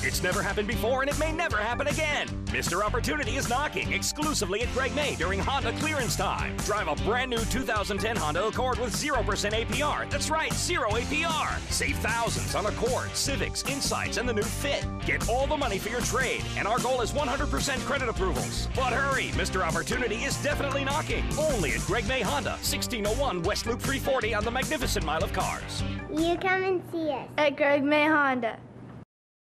It's never happened before, and it may never happen again. Mr. Opportunity is knocking exclusively at Greg May during Honda clearance time. Drive a brand new 2010 Honda Accord with 0% APR. That's right, 0 APR. Save thousands on Accord, Civics, Insights, and the new Fit. Get all the money for your trade, and our goal is 100% credit approvals. But hurry, Mr. Opportunity is definitely knocking. Only at Greg May Honda, 1601 West Loop 340 on the magnificent Mile of Cars. You come and see us at Greg May Honda.